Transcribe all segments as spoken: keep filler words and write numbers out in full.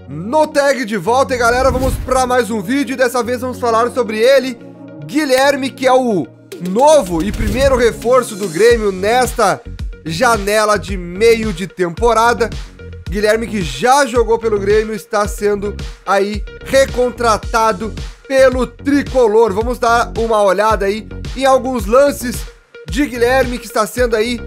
No Tag de volta, e galera, vamos para mais um vídeo e dessa vez vamos falar sobre ele, Guilherme, que é o novo e primeiro reforço do Grêmio nesta janela de meio de temporada. Guilherme, que já jogou pelo Grêmio, está sendo aí recontratado pelo Tricolor. Vamos dar uma olhada aí em alguns lances de Guilherme, que está sendo aí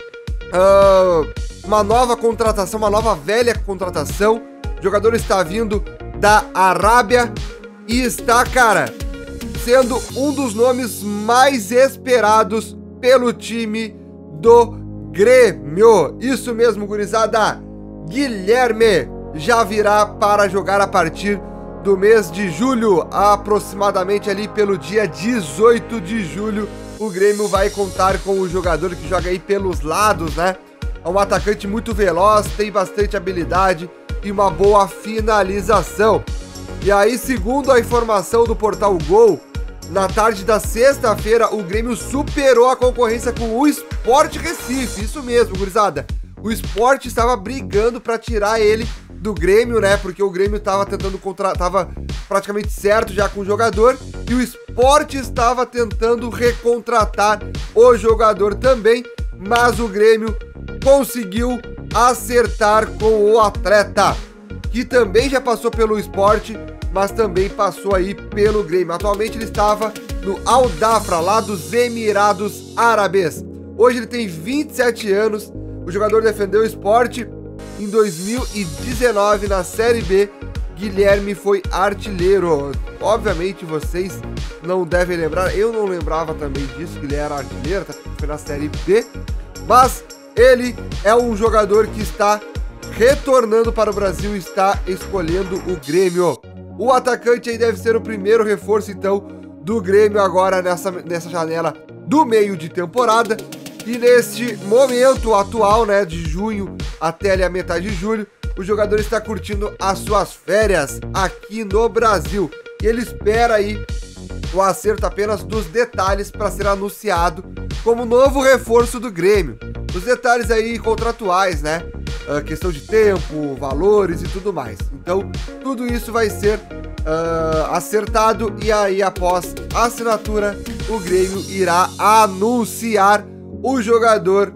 uh, uma nova contratação, uma nova velha contratação. O jogador está vindo da Arábia e está, cara, sendo um dos nomes mais esperados pelo time do Grêmio. Isso mesmo, gurizada. Guilherme já virá para jogar a partir do mês de julho, aproximadamente ali pelo dia dezoito de julho. O Grêmio vai contar com o jogador que joga aí pelos lados, né? É um atacante muito veloz, tem bastante habilidade e uma boa finalização. E aí, segundo a informação do Portal Gol, na tarde da sexta-feira, o Grêmio superou a concorrência com o Sport Recife. Isso mesmo, gurizada. O Sport estava brigando para tirar ele do Grêmio, né? Porque o Grêmio estava tentando contratar, tava praticamente certo já com o jogador, e o Sport estava tentando recontratar o jogador também, mas o Grêmio conseguiu acertar com o atleta, que também já passou pelo Sport, mas também passou aí pelo Grêmio. Atualmente ele estava no Al Dafra, lá dos Emirados Árabes. Hoje ele tem vinte e sete anos. O jogador defendeu o Sport em dois mil e dezenove na Série B. Guilherme foi artilheiro. Obviamente vocês não devem lembrar, eu não lembrava também disso, que ele era artilheiro, tá? Foi na Série B. Mas ele é um jogador que está retornando para o Brasil e está escolhendo o Grêmio. O atacante aí deve ser o primeiro reforço, então, do Grêmio agora nessa, nessa janela do meio de temporada. E neste momento atual, né, de junho até ali a metade de julho, o jogador está curtindo as suas férias aqui no Brasil. E ele espera aí o acerto apenas dos detalhes para ser anunciado como novo reforço do Grêmio. Os detalhes aí contratuais, né? Uh, questão de tempo, valores e tudo mais. Então, tudo isso vai ser uh, acertado e aí, após a assinatura, o Grêmio irá anunciar o jogador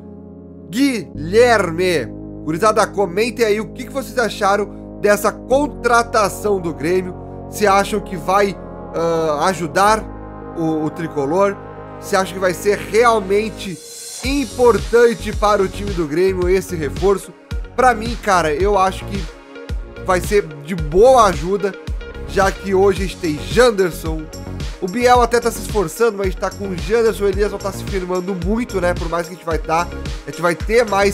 Guilherme. Gurizada, comentem aí o que, que vocês acharam dessa contratação do Grêmio. Se acham que vai uh, ajudar o, o Tricolor? Se acham que vai ser realmente importante para o time do Grêmio esse reforço? Pra mim, cara, eu acho que vai ser de boa ajuda, já que hoje a gente tem Janderson. O Biel até tá se esforçando, mas a gente tá com o Janderson. O Elias não tá se firmando muito, né? Por mais que a gente vai estar, tá, a gente vai ter mais,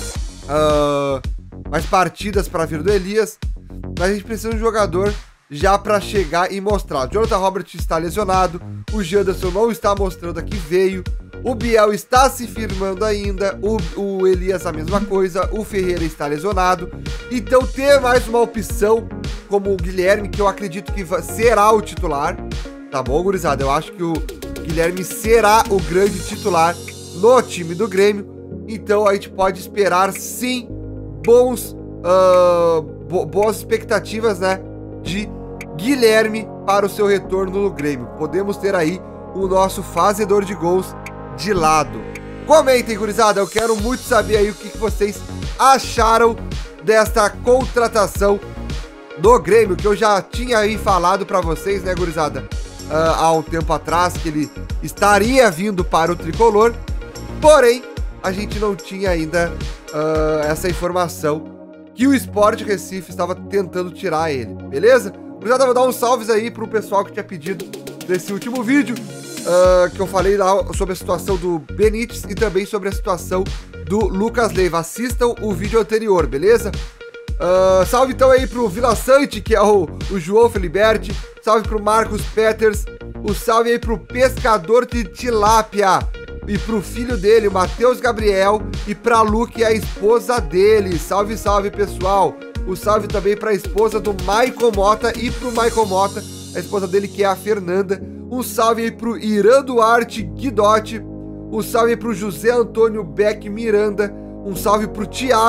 uh, mais partidas para vir do Elias. Mas a gente precisa de um jogador já para chegar e mostrar. O Jonathan Robert está lesionado, o Janderson não está mostrando a que veio, o Biel está se firmando ainda, o, o Elias a mesma coisa, o Ferreira está lesionado. Então ter mais uma opção como o Guilherme, que eu acredito que será o titular, tá bom, gurizada? Eu acho que o Guilherme será o grande titular no time do Grêmio. Então a gente pode esperar sim bons, uh, bo boas expectativas, né, de Guilherme para o seu retorno no Grêmio. Podemos ter aí o nosso fazedor de gols de lado. Comentem, gurizada, eu quero muito saber aí o que, que vocês acharam desta contratação do Grêmio, que eu já tinha aí falado para vocês, né, gurizada, uh, há um tempo atrás, que ele estaria vindo para o Tricolor, porém, a gente não tinha ainda uh, essa informação que o Sport Recife estava tentando tirar ele, beleza? Gurizada, vou dar uns salves aí pro pessoal que tinha pedido nesse último vídeo, uh, que eu falei lá sobre a situação do Benítez e também sobre a situação do Lucas Leiva. Assistam o vídeo anterior, beleza? Uh, salve então aí pro Vila Sante, que é o, o João Feliberti. Salve pro Marcos Peters. O salve aí pro Pescador de Tilápia. E pro filho dele, o Matheus Gabriel. E pra Lu, que é a esposa dele. Salve, salve, pessoal. O salve também pra esposa do Michael Mota. E pro Michael Mota, a esposa dele, que é a Fernanda. Um salve aí pro Irã Duarte Guidotti. Um salve aí pro José Antônio Beck Miranda. Um salve pro Thiago.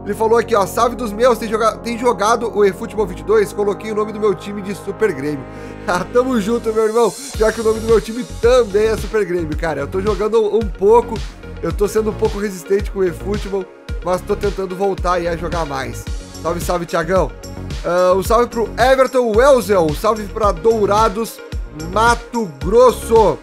Ele falou aqui, ó, salve dos meus, tem, joga tem jogado o eFootball vinte e dois? Coloquei o nome do meu time de Super Grêmio. Ah, tamo junto, meu irmão, já que o nome do meu time também é Super Grêmio, cara. Eu tô jogando um pouco, eu tô sendo um pouco resistente com o eFootball, mas tô tentando voltar aí a jogar mais. Salve, salve, Thiagão. Uh, um salve pro Everton Welzel, um salve pra Dourados, Mato Grosso.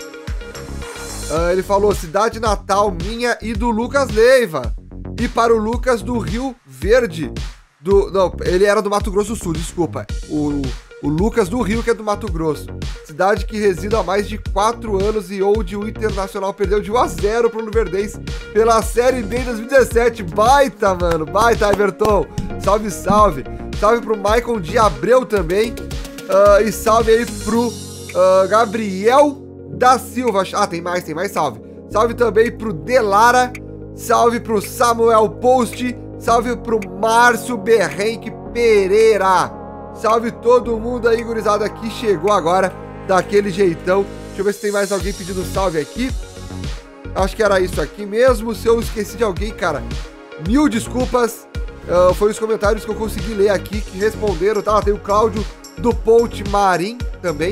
Uh, ele falou, cidade natal minha e do Lucas Leiva. E para o Lucas do Rio Verde. Do, não, ele era do Mato Grosso do Sul, desculpa. O, o Lucas do Rio, que é do Mato Grosso. Cidade que reside há mais de quatro anos e onde o Internacional perdeu de um a zero pro Luverdense pela Série B dois mil e dezessete. Baita, mano. Baita, Everton. Salve, salve. Salve pro Maicon de Abreu também. Uh, e salve aí pro uh, Gabriel da Silva. Ah, tem mais, tem mais salve. Salve também pro Delara. Salve pro Samuel Post, salve pro Márcio Berrenque Pereira. Salve todo mundo aí, gurizada, que chegou agora daquele jeitão. Deixa eu ver se tem mais alguém pedindo salve aqui. Acho que era isso aqui mesmo. Se eu esqueci de alguém, cara, mil desculpas. Uh, foi os comentários que eu consegui ler aqui, que responderam, tá? Tem o Cláudio do Ponte Marim também.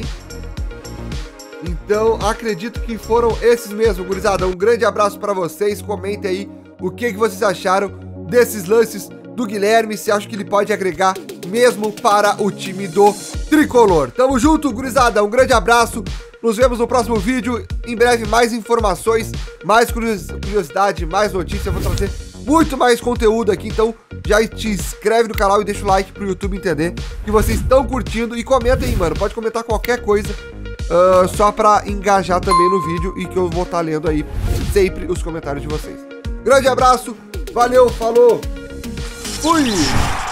Então, acredito que foram esses mesmo, gurizada. Um grande abraço pra vocês. Comentem aí o que, que vocês acharam desses lances do Guilherme. Se acham que ele pode agregar mesmo para o time do Tricolor. Tamo junto, gurizada. Um grande abraço. Nos vemos no próximo vídeo. Em breve, mais informações, mais curiosidade, mais notícias. Eu vou trazer muito mais conteúdo aqui. Então, já te inscreve no canal e deixa o like pro YouTube entender que vocês estão curtindo. E comenta aí, mano. Pode comentar qualquer coisa. Uh, só pra engajar também no vídeo e que eu vou estar lendo aí sempre os comentários de vocês. Grande abraço, valeu, falou, fui!